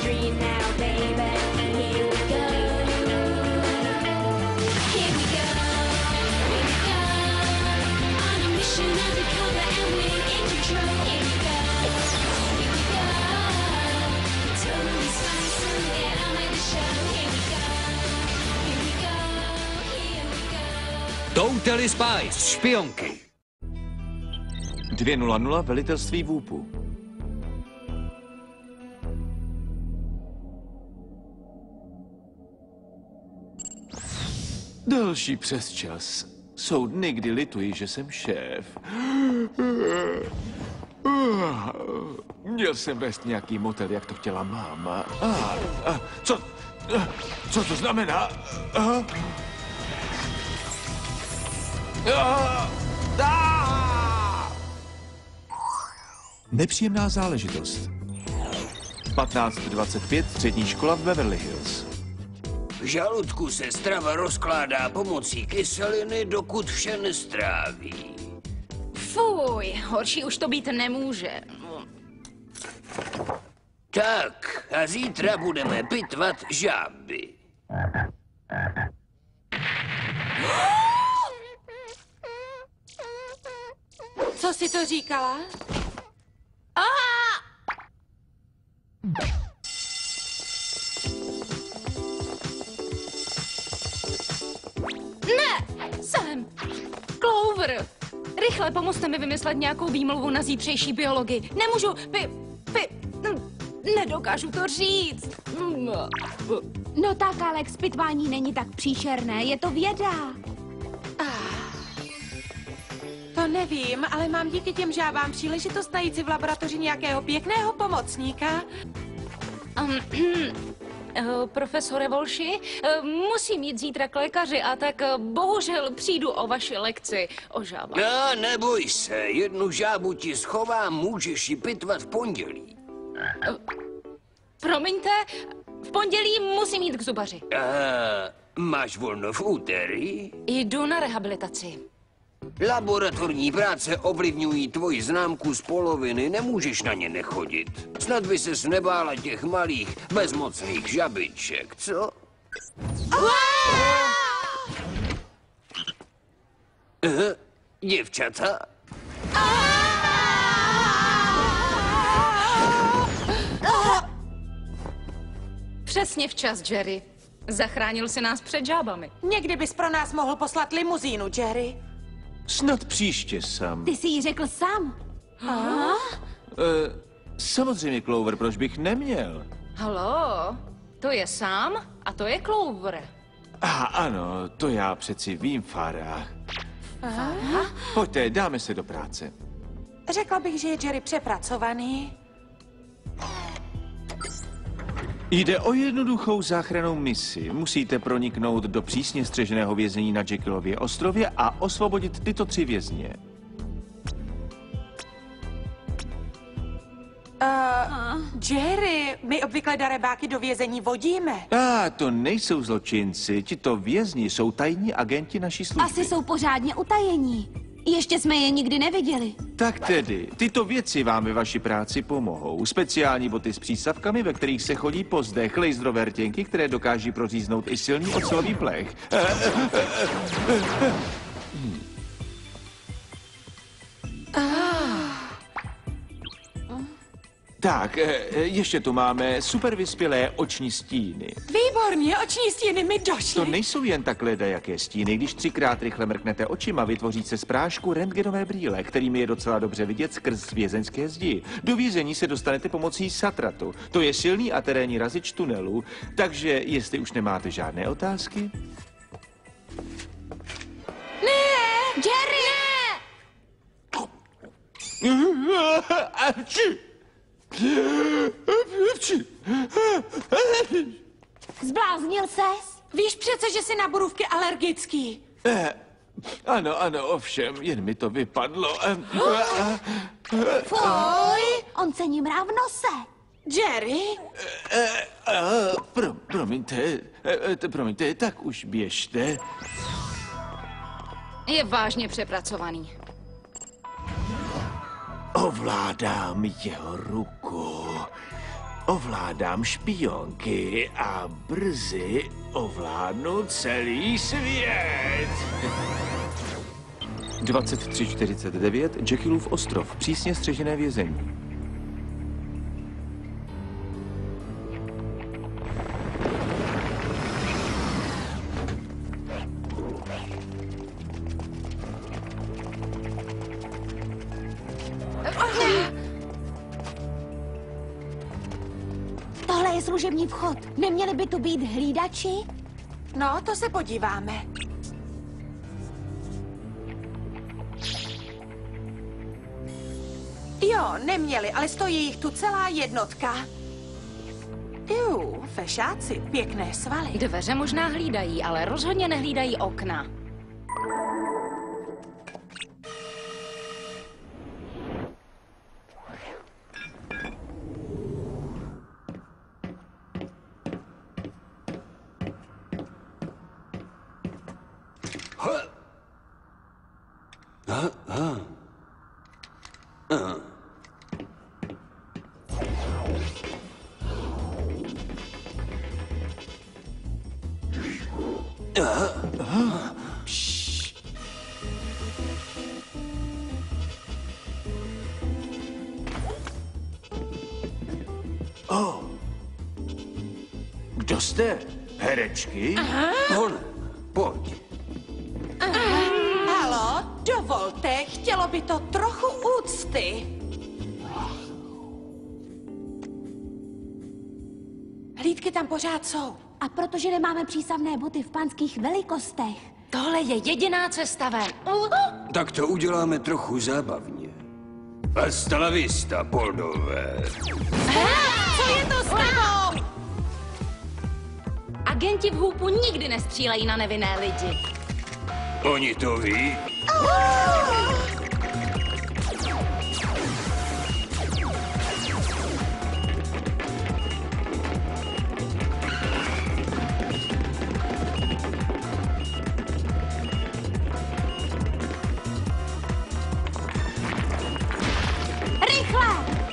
dream now, baby. Here we go. Here we go. Here we go. On a mission undercover and we're in control. Here we go. Here we go. Totally spice and get on with the show. Here we go. Here we go. Here we go. Totally Spice, špionky. 200 velitelství Whoopu. Další přesčas. Jsou dny, kdy lituji, že jsem šéf. Měl jsem vést nějaký motel, jak to chtěla máma. Co to znamená? Nepříjemná záležitost. 15:25, střední škola v Beverly Hills. V žaludku se strava rozkládá pomocí kyseliny, dokud vše nestráví. Fuj, horší už to být nemůže. Tak, a zítra budeme pitvat žáby. Co jsi to říkala? Sem! Clover! Rychle pomozte mi vymyslet nějakou výmluvu na zítřejší biologii. Nemůžu, nedokážu to říct. No tak, Alex, pitvání není tak příšerné, je to věda. To nevím, ale mám díky těm žábám příležitost najít si v laboratoři nějakého pěkného pomocníka. Profesore Volši, musím jít zítra k lékaři a tak bohužel přijdu o vaši lekci o žábách. No, neboj se, jednu žábu ti schovám, můžeš ji pitvat v pondělí. Promiňte, v pondělí musím jít k zubaři. Máš volno v úterý? Jdu na rehabilitaci. Laboratorní práce ovlivňují tvoji známku z poloviny, nemůžeš na ně nechodit. Snad by ses nebála těch malých, bezmocných žabiček, co? Děvčata? Přesně včas, Jerry. Zachránil si nás před žábami. Někdy bys pro nás mohl poslat limuzínu, Jerry. Snad příště sám. Ty jsi jí řekl sám. Samozřejmě, Clover, proč bych neměl? Halo, to je sám a to je Clover. Ano, to já přeci vím, Farah. Pojďte, dáme se do práce. Řekla bych, že je Jerry přepracovaný. Jde o jednoduchou záchrannou misi. Musíte proniknout do přísně střeženého vězení na Jekylově ostrově a osvobodit tyto 3 vězně. Jerry, my obvykle darebáky do vězení vodíme. To nejsou zločinci. Tito vězni jsou tajní agenti naší služby. Asi jsou pořádně utajení. Ještě jsme je nikdy neviděli. Tak tedy, tyto věci vám ve vaší práci pomohou. Speciální boty s přísavkami, ve kterých se chodí po zdech, laserové rtěnky, které dokáží proříznout i silný ocelový plech. Tak, ještě tu máme super vyspělé oční stíny. Výborně, oční stíny mi došly. To nejsou jen tak ledajaké stíny. Když 3krát rychle mrknete očima, vytvoří se z prášku rentgenové brýle, kterými je docela dobře vidět skrz vězeňské zdi. Do vězení se dostanete pomocí satratu. To je silný a terénní razič tunelu. Takže, jestli už nemáte žádné otázky... Jerry! Zbláznil ses? Víš přece, že jsi na borůvky alergický. Ano, ovšem, jen mi to vypadlo. Fuj, on se ním mrá v nose. Jerry? Promiňte, tak už běžte. Je vážně přepracovaný. Ovládám jeho ruku. Ovládám špionky a brzy ovládnu celý svět. 2349 Jekyllův ostrov, přísně střežené vězení. Tohle je služební vchod. Neměli by tu být hlídači? No, to se podíváme. Jo, neměli, ale stojí jich tu celá jednotka. Fešáci, pěkné svaly. Dveře možná hlídají, ale rozhodně nehlídají okna. Kdo jste? Herečky? Hone, pojď. Halo, dovolte, chtělo by to trochu úcty. Hlídky tam pořád jsou. A protože nemáme přísavné boty v pánských velikostech. Tohle je jediná cesta ven. Tak to uděláme trochu zábavně. Hasta la vista, Poldové. Co je to s tebou? Agenti v hůpu nikdy nestřílejí na nevinné lidi. Oni to ví? Rychle!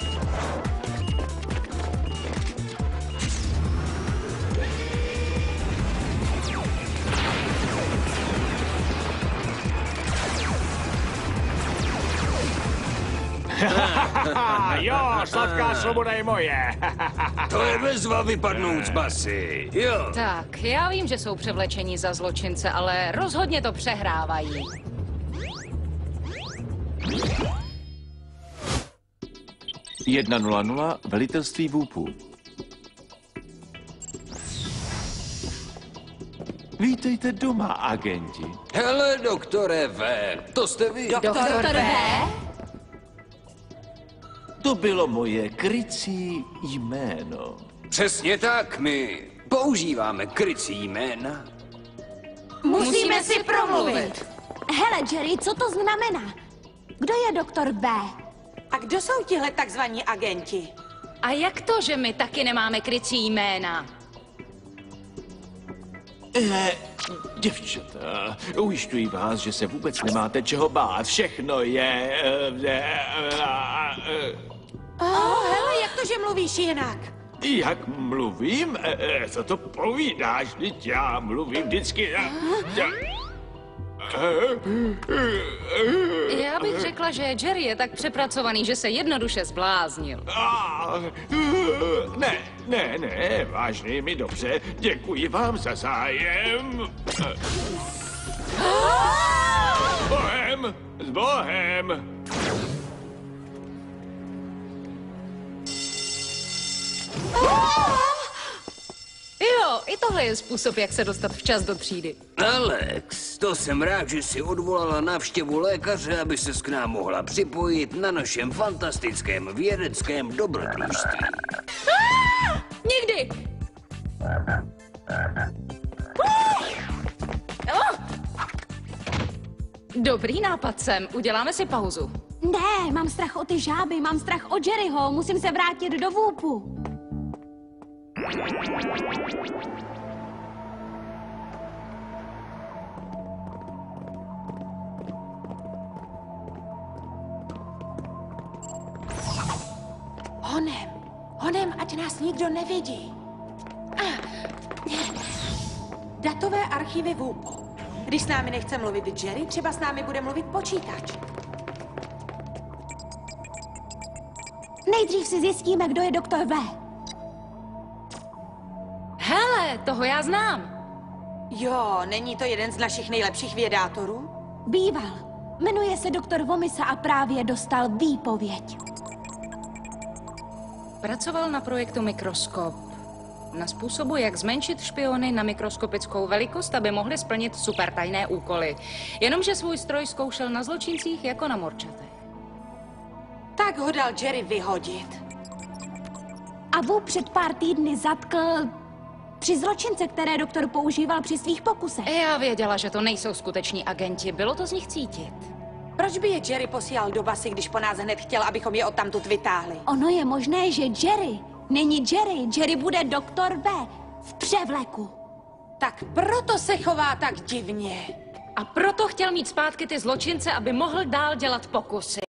Jo, sladká svoboda je moje. To je bezva vypadnout z basy. Jo. Tak, já vím, že jsou převlečení za zločince, ale rozhodně to přehrávají. Jedna 0-0, velitelství vůpů. Vítejte doma, agenti. Hele, doktore V, to jste vy. Doktor V? To bylo moje krycí jméno. Přesně tak, my používáme krycí jména. Musíme si promluvit. Hele, Jerry, co to znamená? Kdo je doktor B? A kdo jsou tihle takzvaní agenti? A jak to, že my taky nemáme krycí jména? Děvčata, ujišťuji vás, že se vůbec nemáte čeho bát. Všechno je... Hele, jak to, že mluvíš jinak? Jak mluvím? Co to povídáš? Vždyť já mluvím vždycky... Já bych řekla, že Jerry je tak přepracovaný, že se jednoduše zbláznil. Ne, vážně je mi dobře. Děkuji vám za zájem. S Bohem! Jo, i tohle je způsob, jak se dostat včas do třídy. Alex, to jsem rád, že si odvolala návštěvu lékaře, aby ses k nám mohla připojit na našem fantastickém vědeckém dobrodružství. Nikdy! Dobrý nápad, Sam. Uděláme si pauzu. Ne, mám strach o ty žáby, mám strach o Jerryho, musím se vrátit do vůpu. Honem, ať nás nikdo nevidí. Datové archivy VUPO. Když s námi nechce mluvit Jerry, třeba s námi bude mluvit počítač. Nejdřív si zjistíme, kdo je doktor V. Hele, toho já znám. Jo, není to jeden z našich nejlepších vědátorů? Býval. Jmenuje se doktor Vomisa a právě dostal výpověď. Pracoval na projektu Mikroskop. Na způsobu, jak zmenšit špiony na mikroskopickou velikost, aby mohli splnit supertajné úkoly. Jenomže svůj stroj zkoušel na zločincích jako na morčatech. Tak ho dal Jerry vyhodit. A Wu před pár týdny zatkl 3 zločince, které doktor používal při svých pokusech. Já věděla, že to nejsou skuteční agenti. Bylo to z nich cítit. Proč by je Jerry posílal do basy, když po nás hned chtěl, abychom je odtamtud vytáhli? Ono je možné, že Jerry není Jerry. Jerry bude doktor V v převleku. Tak proto se chová tak divně. A proto chtěl mít zpátky ty zločince, aby mohl dál dělat pokusy.